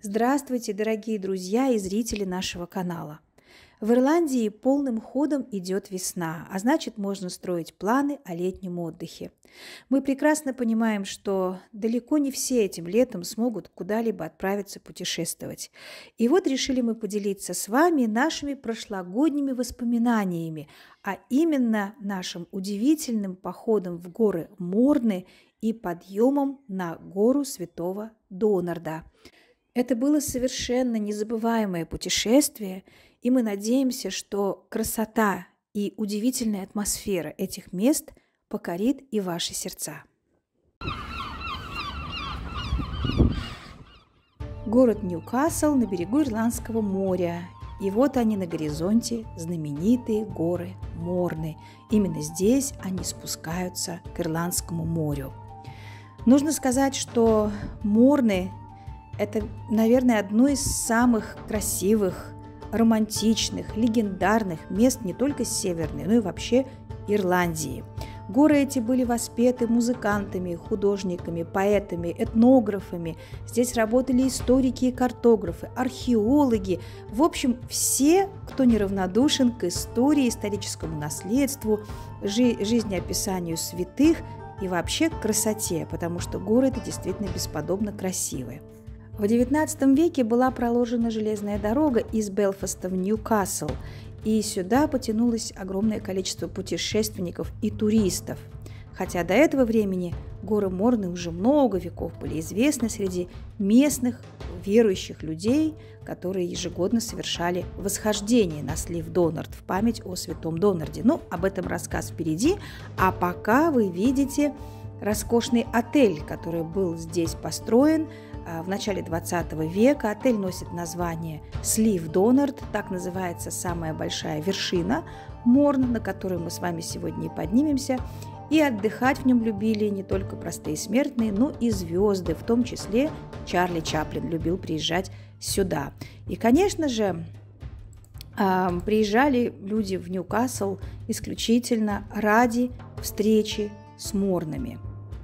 Здравствуйте, дорогие друзья и зрители нашего канала. В Ирландии полным ходом идет весна, а значит, можно строить планы о летнем отдыхе. Мы прекрасно понимаем, что далеко не все этим летом смогут куда-либо отправиться путешествовать. И вот решили мы поделиться с вами нашими прошлогодними воспоминаниями, а именно нашим удивительным походом в горы Морны и подъемом на гору Святого Донарда. Это было совершенно незабываемое путешествие, и мы надеемся, что красота и удивительная атмосфера этих мест покорит и ваши сердца. Город Ньюкасл на берегу Ирландского моря. И вот они на горизонте, знаменитые горы Морны. Именно здесь они спускаются к Ирландскому морю. Нужно сказать, что Морны – это, наверное, одно из самых красивых, романтичных, легендарных мест не только Северной, но и вообще Ирландии. Горы эти были воспеты музыкантами, художниками, поэтами, этнографами. Здесь работали историки и картографы, археологи. В общем, все, кто неравнодушен к истории, историческому наследству, жизнеописанию святых и вообще к красоте, потому что горы это действительно бесподобно красивые. В XIX веке была проложена железная дорога из Белфаста в Ньюкасл, и сюда потянулось огромное количество путешественников и туристов. Хотя до этого времени горы Морны уже много веков были известны среди местных верующих людей, которые ежегодно совершали восхождение на слив Донард в память о святом Донарде. Ну, об этом рассказ впереди, а пока вы видите роскошный отель, который был здесь построен в начале 20 века. Отель носит название Слив Донард, так называется самая большая вершина Морн, на которую мы с вами сегодня и поднимемся. И отдыхать в нем любили не только простые смертные, но и звезды, в том числе Чарли Чаплин любил приезжать сюда. И, конечно же, приезжали люди в Ньюкасл исключительно ради встречи с Морнами.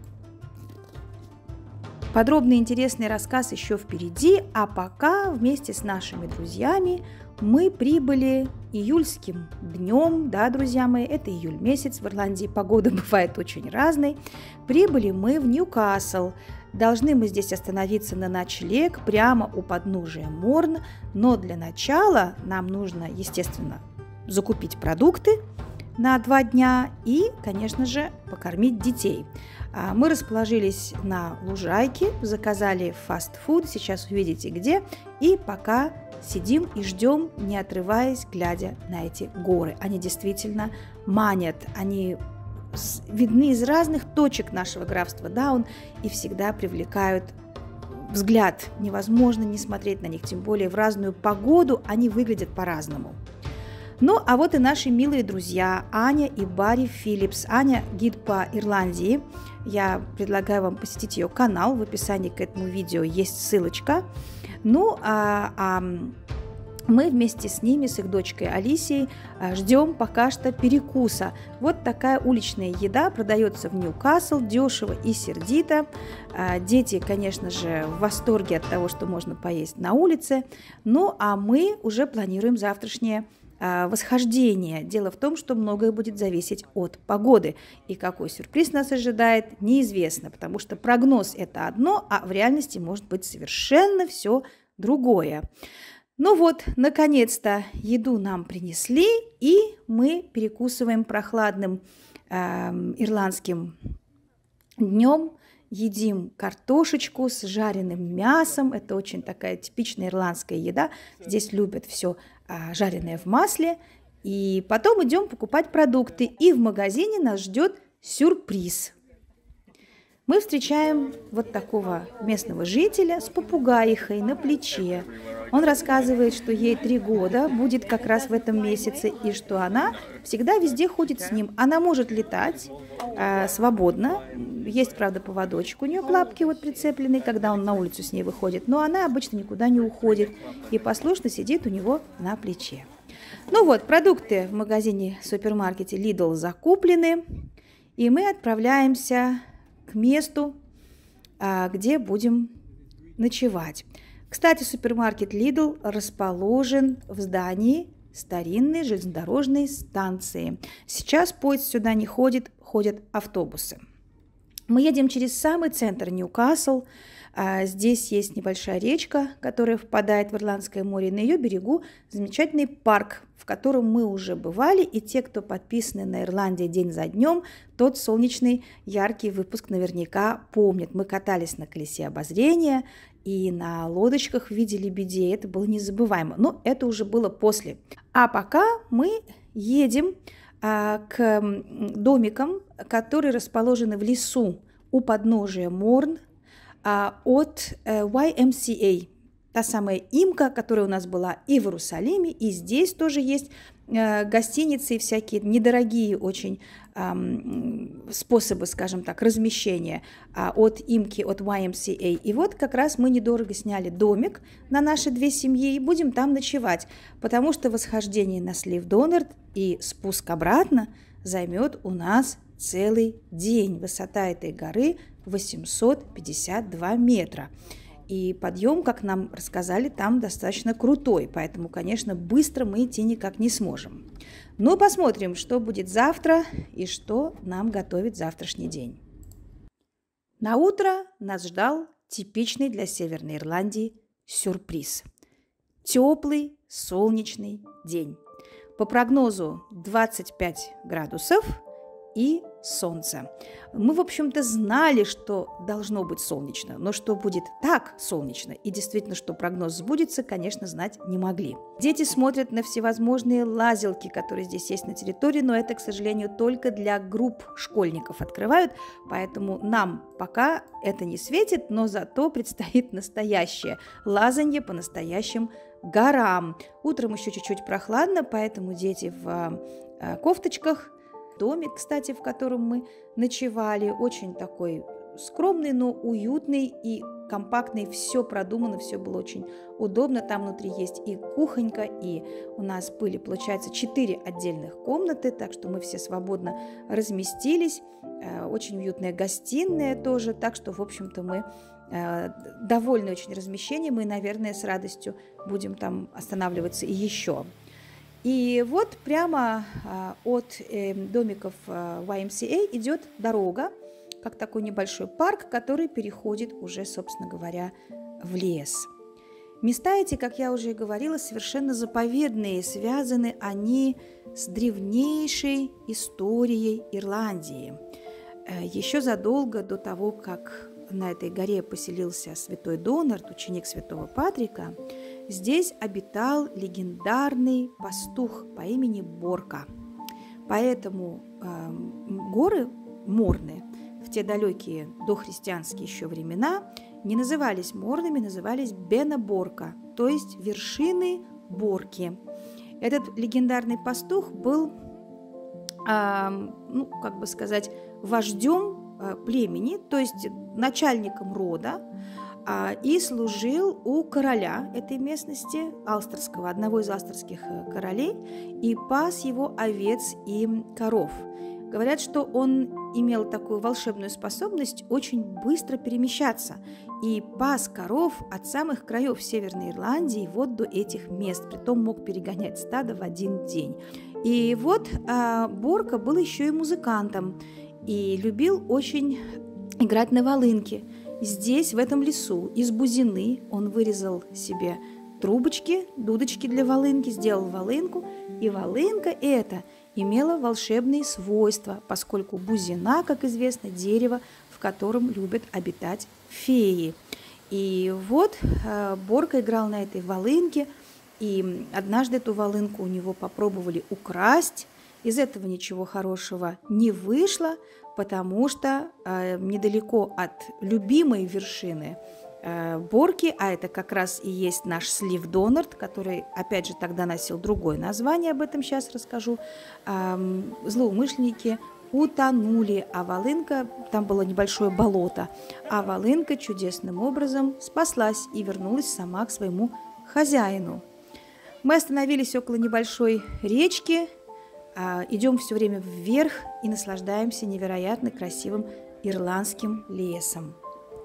Подробный интересный рассказ еще впереди, а пока вместе с нашими друзьями мы прибыли июльским днем, да, друзья мои, это июль месяц, в Ирландии погода бывает очень разной. Прибыли мы в Ньюкасл. Должны мы здесь остановиться на ночлег прямо у подножия Морн, но для начала нам нужно, естественно, закупить продукты на 2 дня и, конечно же, покормить детей. Мы расположились на лужайке, заказали фастфуд, сейчас увидите где, и пока сидим и ждем, не отрываясь, глядя на эти горы. Они действительно манят, они видны из разных точек нашего графства Даун и всегда привлекают взгляд. Невозможно не смотреть на них, тем более в разную погоду они выглядят по-разному. Ну, а вот и наши милые друзья Аня и Барри Филлипс. Аня – гид по Ирландии. Я предлагаю вам посетить ее канал. В описании к этому видео есть ссылочка. Ну, мы вместе с ними, с их дочкой Алисией, ждем пока что перекуса. Вот такая уличная еда продается в Ньюкасл, дешево и сердито. Дети, конечно же, в восторге от того, что можно поесть на улице. Ну, а мы уже планируем завтрашнее восхождение. Дело в том, что многое будет зависеть от погоды. И какой сюрприз нас ожидает, неизвестно, потому что прогноз – это одно, а в реальности может быть совершенно все другое. Ну вот, наконец-то еду нам принесли, и мы перекусываем прохладным ирландским днем. Едим картошечку с жареным мясом. Это очень такая типичная ирландская еда. Здесь любят все жареное в масле. И потом идем покупать продукты. И в магазине нас ждет сюрприз. Мы встречаем вот такого местного жителя с попугаихой на плече. Он рассказывает, что ей 3 года, будет как раз в этом месяце, и что она всегда везде ходит с ним. Она может летать свободно. Есть, правда, поводочек у нее к лапке вот прицепленный, когда он на улицу с ней выходит. Но она обычно никуда не уходит и послушно сидит у него на плече. Ну вот, продукты в магазине, супермаркете Lidl закуплены. И мы отправляемся к месту, где будем ночевать. Кстати, супермаркет Lidl расположен в здании старинной железнодорожной станции. Сейчас поезд сюда не ходит, ходят автобусы. Мы едем через самый центр Ньюкасл. Здесь есть небольшая речка, которая впадает в Ирландское море. На ее берегу замечательный парк, в котором мы уже бывали. И те, кто подписаны на Ирландии день за днем, тот солнечный яркий выпуск наверняка помнят. Мы катались на колесе обозрения и на лодочках в виде лебедей. Это было незабываемо. Но это уже было после. А пока мы едем к домикам, которые расположены в лесу у подножия Морн от YMCA. Та самая имка, которая у нас была и в Иерусалиме, и здесь тоже есть гостиницы и всякие недорогие очень способы, скажем так, размещения от имки, от YMCA. И вот как раз мы недорого сняли домик на наши 2 семьи и будем там ночевать, потому что восхождение на Слив-Донард и спуск обратно займет у нас целый день. Высота этой горы 852 метра. И подъем, как нам рассказали, там достаточно крутой, поэтому, конечно, быстро мы идти никак не сможем. Но посмотрим, что будет завтра и что нам готовит завтрашний день. На утро нас ждал типичный для Северной Ирландии сюрприз. Теплый, солнечный день. По прогнозу 25 градусов и солнце. Мы, в общем-то, знали, что должно быть солнечно, но что будет так солнечно и действительно, что прогноз сбудется, конечно, знать не могли. Дети смотрят на всевозможные лазилки, которые здесь есть на территории, но это, к сожалению, только для групп школьников открывают, поэтому нам пока это не светит, но зато предстоит настоящее лазанье по настоящим горам. Утром еще чуть-чуть прохладно, поэтому дети в кофточках. Домик, кстати, в котором мы ночевали, очень такой скромный, но уютный и компактный. Все продумано, все было очень удобно. Там внутри есть и кухонька, и у нас были, получается, 4 отдельных комнаты, так что мы все свободно разместились. Очень уютная гостиная тоже, так что, в общем-то, мы довольны очень размещением и, наверное, с радостью будем там останавливаться и еще. И вот прямо от домиков YMCA идет дорога, как такой небольшой парк, который переходит уже, собственно говоря, в лес. Места эти, как я уже и говорила, совершенно заповедные, связаны они с древнейшей историей Ирландии. Еще задолго до того, как на этой горе поселился святой Донард, ученик святого Патрика, здесь обитал легендарный пастух по имени Борка. Поэтому горы Морны в те далекие дохристианские еще времена не назывались Морнами, назывались Бена-Борка, то есть вершины Борки. Этот легендарный пастух был, как бы сказать, вождем племени, то есть начальником рода, и служил у короля этой местности, Алстерского, одного из алстерских королей, и пас его овец и коров. Говорят, что он имел такую волшебную способность очень быстро перемещаться и пас коров от самых краев Северной Ирландии вот до этих мест, притом мог перегонять стадо в один день. И вот Борка был еще и музыкантом и любил очень играть на волынке. Здесь, в этом лесу, из бузины он вырезал себе трубочки, дудочки для волынки, сделал волынку, и волынка эта имела волшебные свойства, поскольку бузина, как известно, дерево, в котором любят обитать феи. И вот Борка играл на этой волынке, и однажды эту волынку у него попробовали украсть. Из этого ничего хорошего не вышло, потому что недалеко от любимой вершины Борки, а это как раз и есть наш Слив-Донард, который, опять же, тогда носил другое название, об этом сейчас расскажу, злоумышленники утонули, а волынка, там было небольшое болото, а волынка чудесным образом спаслась и вернулась сама к своему хозяину. Мы остановились около небольшой речки, идем все время вверх и наслаждаемся невероятно красивым ирландским лесом.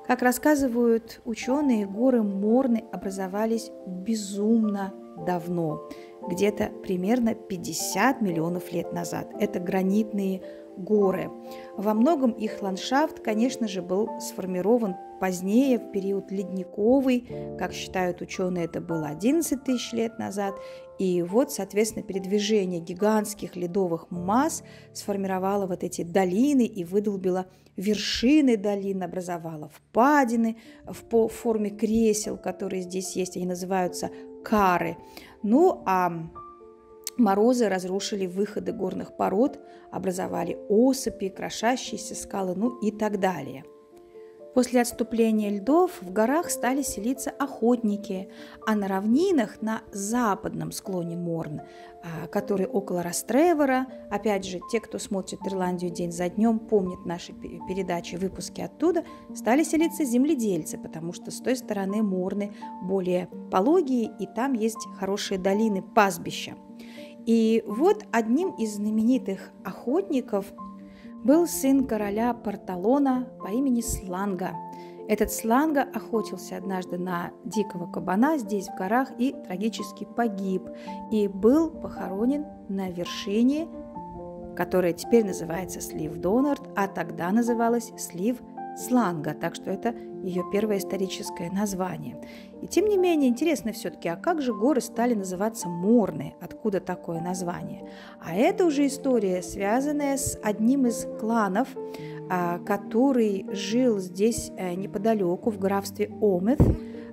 Как рассказывают ученые, горы Морны образовались безумно давно, где-то примерно 50 миллионов лет назад. Это гранитные горы. Во многом их ландшафт, конечно же, был сформирован позднее, в период ледниковый. Как считают ученые, это было 11 тысяч лет назад. И вот, соответственно, передвижение гигантских ледовых масс сформировало вот эти долины и выдолбило вершины долин, образовало впадины в форме кресел, которые здесь есть. Они называются кары. Ну, а морозы разрушили выходы горных пород, образовали осыпи, крошащиеся скалы, ну и так далее. После отступления льдов в горах стали селиться охотники, а на равнинах на западном склоне Морн, который около Растревора, опять же, те, кто смотрит Ирландию день за днем, помнят наши передачи, выпуски оттуда, стали селиться земледельцы, потому что с той стороны Морны более пологие, и там есть хорошие долины, пастбища. И вот одним из знаменитых охотников был сын короля Порталона по имени Сланга. Этот Сланга охотился однажды на дикого кабана здесь, в горах, и трагически погиб. И был похоронен на вершине, которая теперь называется Слив Донард, а тогда называлась Слив Сланга, так что это ее первое историческое название. И тем не менее, интересно все-таки, а как же горы стали называться Морны? Откуда такое название? А это уже история, связанная с одним из кланов, который жил здесь неподалеку, в графстве Омет.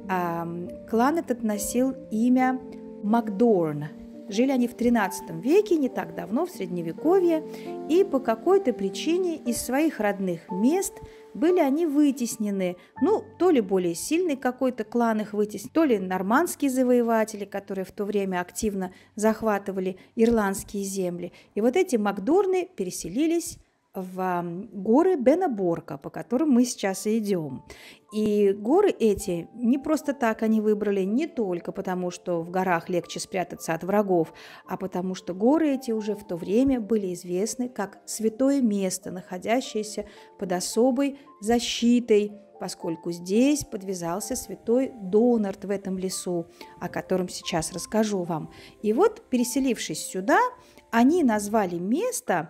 Клан этот носил имя Макдорн. Жили они в XIII веке, не так давно, в Средневековье, и по какой-то причине из своих родных мест были они вытеснены. Ну, то ли более сильный какой-то клан их вытеснил, то ли нормандские завоеватели, которые в то время активно захватывали ирландские земли. И вот эти Макдорны переселились в горы Бенаборка, по которым мы сейчас и идем. И горы эти не просто так они выбрали, не только потому, что в горах легче спрятаться от врагов, а потому что горы эти уже в то время были известны как святое место, находящееся под особой защитой, поскольку здесь подвязался святой Донард в этом лесу, о котором сейчас расскажу вам. И вот, переселившись сюда, они назвали место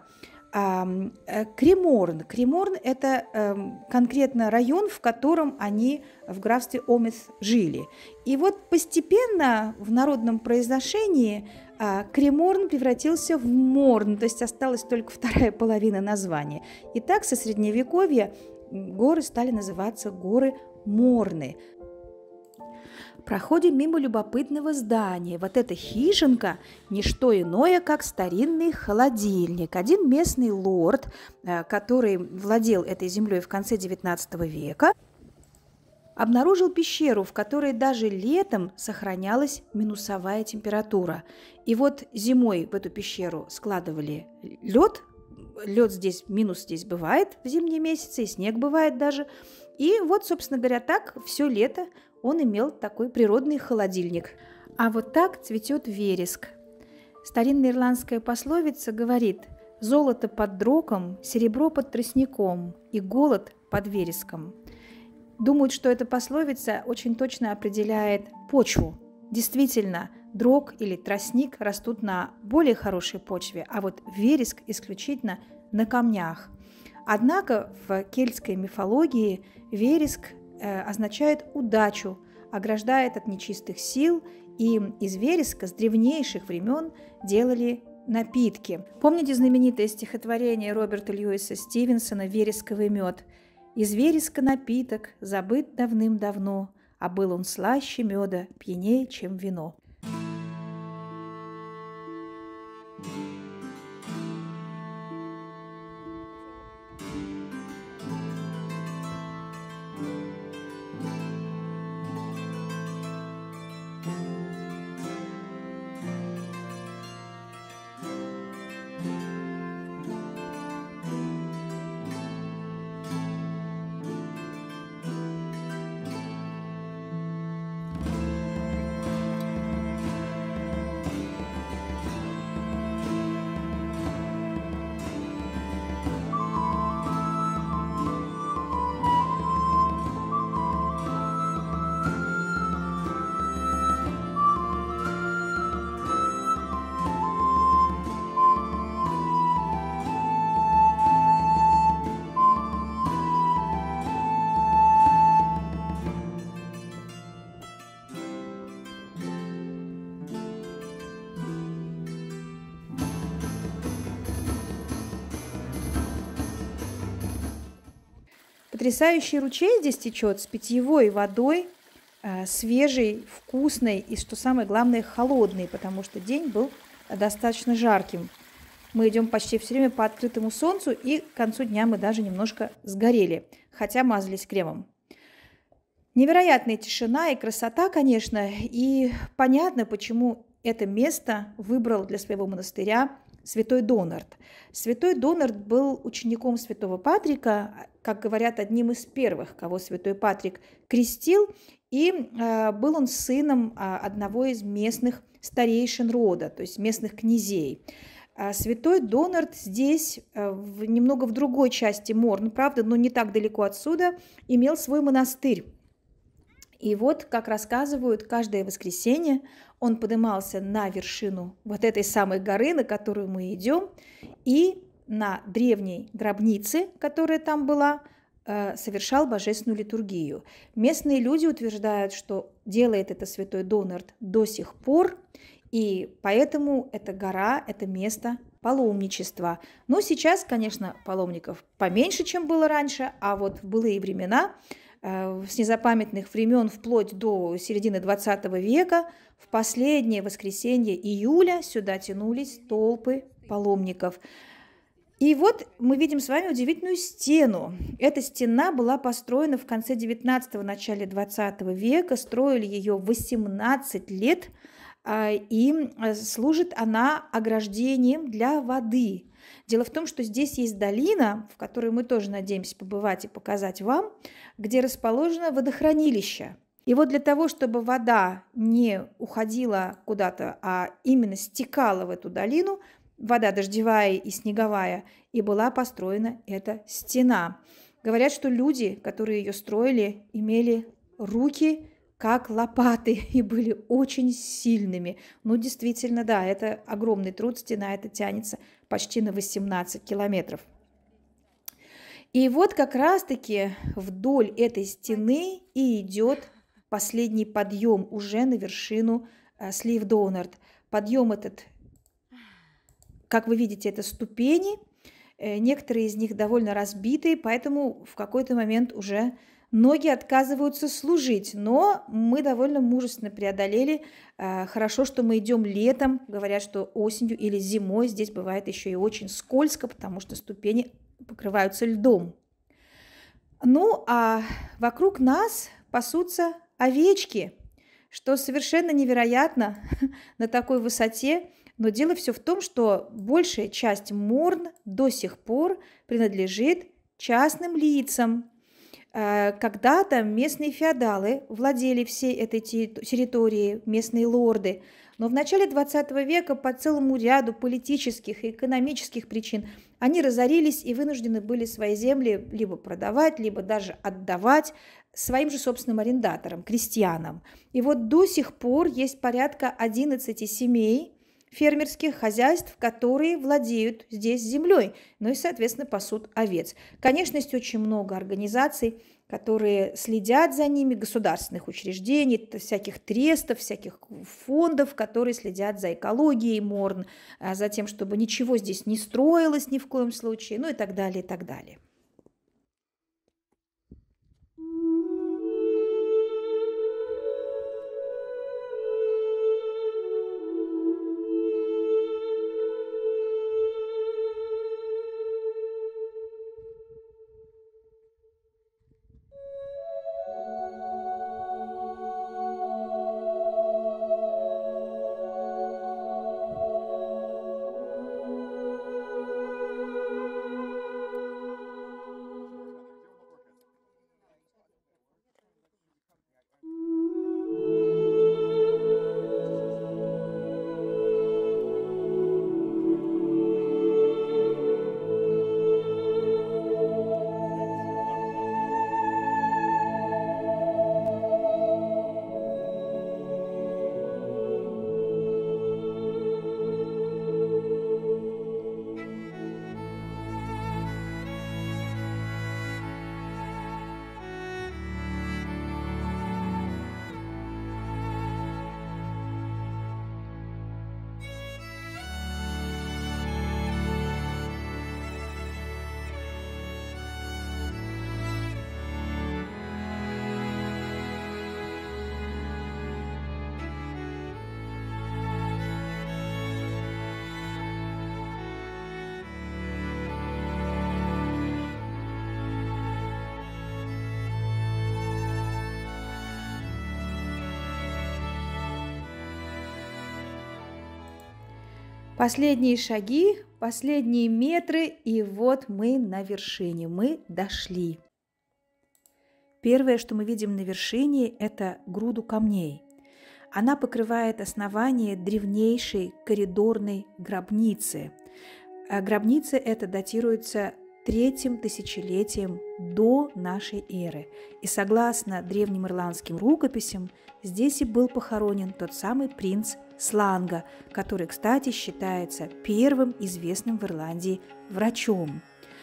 Креморн. Креморн – это конкретно район, в котором они в графстве Омет жили. И вот постепенно в народном произношении Креморн превратился в Морн, то есть осталась только вторая половина названия. И так со Средневековья горы стали называться горы Морны. Проходим мимо любопытного здания. Вот эта хижинка – не что иное, как старинный холодильник. Один местный лорд, который владел этой землей в конце XIX века, обнаружил пещеру, в которой даже летом сохранялась минусовая температура. И вот зимой в эту пещеру складывали лед. Лед здесь, минус здесь бывает в зимние месяцы, и снег бывает даже. И вот, собственно говоря, так все лето он имел такой природный холодильник. А вот так цветет вереск. Старинная ирландская пословица говорит: «Золото под дроком, серебро под тростником и голод под вереском». Думают, что эта пословица очень точно определяет почву. Действительно, дрог или тростник растут на более хорошей почве, а вот вереск исключительно на камнях. Однако в кельтской мифологии вереск означает удачу, ограждает от нечистых сил, и из вереска с древнейших времен делали напитки. Помните знаменитое стихотворение Роберта Льюиса Стивенсона «Вересковый мед»? «Из вереска напиток, забыт давным-давно, а был он слаще меда, пьянее, чем вино». Потрясающий ручей здесь течет с питьевой водой, свежей, вкусной и, что самое главное, холодной, потому что день был достаточно жарким. Мы идем почти все время по открытому солнцу, и к концу дня мы даже немножко сгорели, хотя мазались кремом. Невероятная тишина и красота, конечно, и понятно, почему это место выбрал для своего монастыря святой Донард. Святой Донард был учеником святого Патрика, как говорят, одним из первых, кого святой Патрик крестил, и был он сыном одного из местных старейшин рода, то есть местных князей. Святой Донард здесь, немного в другой части Морн, правда, но не так далеко отсюда, имел свой монастырь. И вот, как рассказывают, каждое воскресенье он поднимался на вершину вот этой самой горы, на которую мы идем, и на древней гробнице, которая там была, совершал божественную литургию. Местные люди утверждают, что делает это святой Донард до сих пор, и поэтому эта гора, это место паломничества. Но сейчас, конечно, паломников поменьше, чем было раньше, а вот в былые времена, с незапамятных времен вплоть до середины 20 века, в последнее воскресенье июля сюда тянулись толпы паломников. И вот мы видим с вами удивительную стену. Эта стена была построена в конце 19-го, начале 20 века, строили ее 18 лет, и служит она ограждением для воды. Дело в том, что здесь есть долина, в которой мы тоже надеемся побывать и показать вам, где расположено водохранилище. И вот для того, чтобы вода не уходила куда-то, а именно стекала в эту долину, вода дождевая и снеговая, и была построена эта стена. Говорят, что люди, которые ее строили, имели руки как лопаты и были очень сильными. Ну, действительно, да, это огромный труд, стена эта тянется почти на 18 километров. И вот как раз-таки вдоль этой стены и идет последний подъем уже на вершину Слив Донард. Подъем этот, как вы видите, это ступени, некоторые из них довольно разбитые, поэтому в какой-то момент уже ноги отказываются служить, но мы довольно мужественно преодолели. Хорошо, что мы идем летом. Говорят, что осенью или зимой здесь бывает еще и очень скользко, потому что ступени покрываются льдом. Ну, а вокруг нас пасутся овечки, что совершенно невероятно на такой высоте. Но дело все в том, что большая часть Морн до сих пор принадлежит частным лицам. Когда-то местные феодалы владели всей этой территорией, местные лорды, но в начале 20 века по целому ряду политических и экономических причин они разорились и вынуждены были свои земли либо продавать, либо даже отдавать своим же собственным арендаторам, крестьянам. И вот до сих пор есть порядка 11 семей, фермерских хозяйств, которые владеют здесь землей, ну и, соответственно, пасут овец. Конечно, есть очень много организаций, которые следят за ними, государственных учреждений, всяких трестов, всяких фондов, которые следят за экологией Морн, за тем, чтобы ничего здесь не строилось ни в коем случае, ну и так далее, и так далее. Последние шаги, последние метры, и вот мы на вершине, мы дошли. Первое, что мы видим на вершине, это груду камней. Она покрывает основание древнейшей коридорной гробницы. Гробница эта датируется 3-м тысячелетием до нашей эры. И согласно древним ирландским рукописям, здесь и был похоронен тот самый принц Сланга, который, кстати, считается первым известным в Ирландии врачом.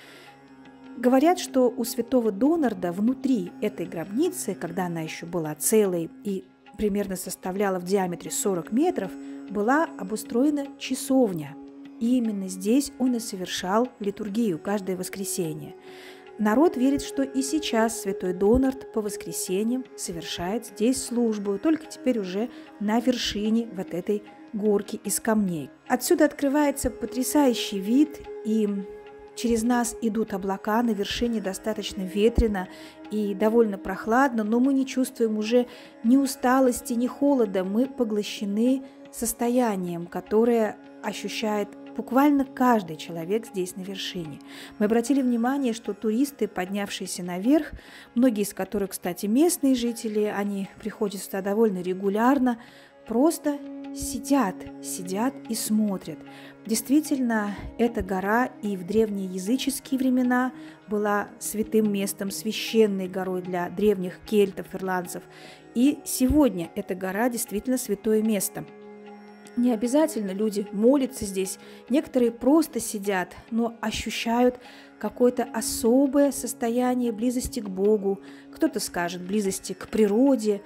Говорят, что у святого Донарда внутри этой гробницы, когда она еще была целой и примерно составляла в диаметре 40 метров, была обустроена часовня. И именно здесь он и совершал литургию каждое воскресенье. Народ верит, что и сейчас святой Донард по воскресеньям совершает здесь службу, только теперь уже на вершине вот этой горки из камней. Отсюда открывается потрясающий вид, и через нас идут облака, на вершине достаточно ветрено и довольно прохладно, но мы не чувствуем уже ни усталости, ни холода, мы поглощены состоянием, которое ощущает буквально каждый человек здесь на вершине. Мы обратили внимание, что туристы, поднявшиеся наверх, многие из которых, кстати, местные жители, они приходят сюда довольно регулярно, просто сидят и смотрят. Действительно, эта гора и в древние языческие времена была святым местом, священной горой для древних кельтов, ирландцев. И сегодня эта гора действительно святое место. Не обязательно люди молятся здесь, некоторые просто сидят, но ощущают какое-то особое состояние близости к Богу, кто-то скажет близости к природе,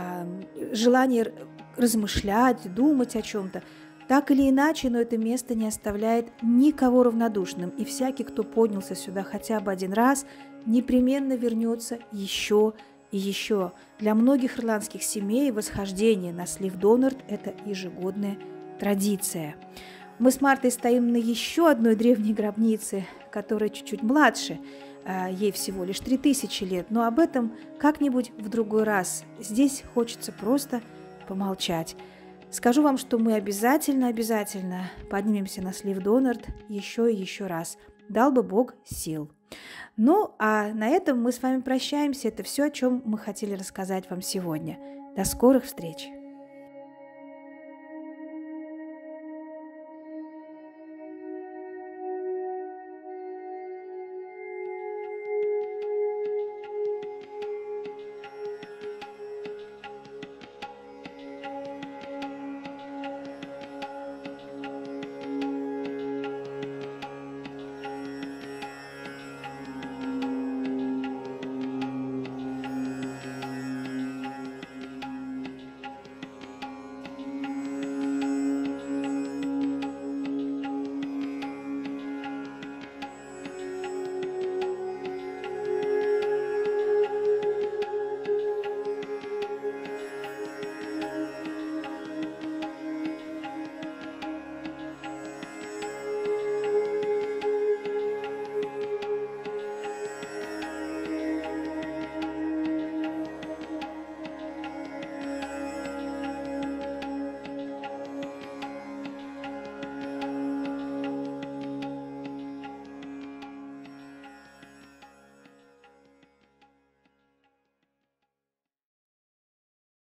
желание размышлять, думать о чем-то. Так или иначе, но это место не оставляет никого равнодушным, и всякий, кто поднялся сюда хотя бы один раз, непременно вернется еще и еще. Для многих ирландских семей восхождение на слив Донард – это ежегодная традиция. Мы с Мартой стоим на еще одной древней гробнице, которая чуть-чуть младше, ей всего лишь 3000 лет, но об этом как-нибудь в другой раз. Здесь хочется просто помолчать. Скажу вам, что мы обязательно поднимемся на слив Донард еще и еще раз. Дал бы Бог сил. Ну, а на этом мы с вами прощаемся. Это все, о чем мы хотели рассказать вам сегодня. До скорых встреч!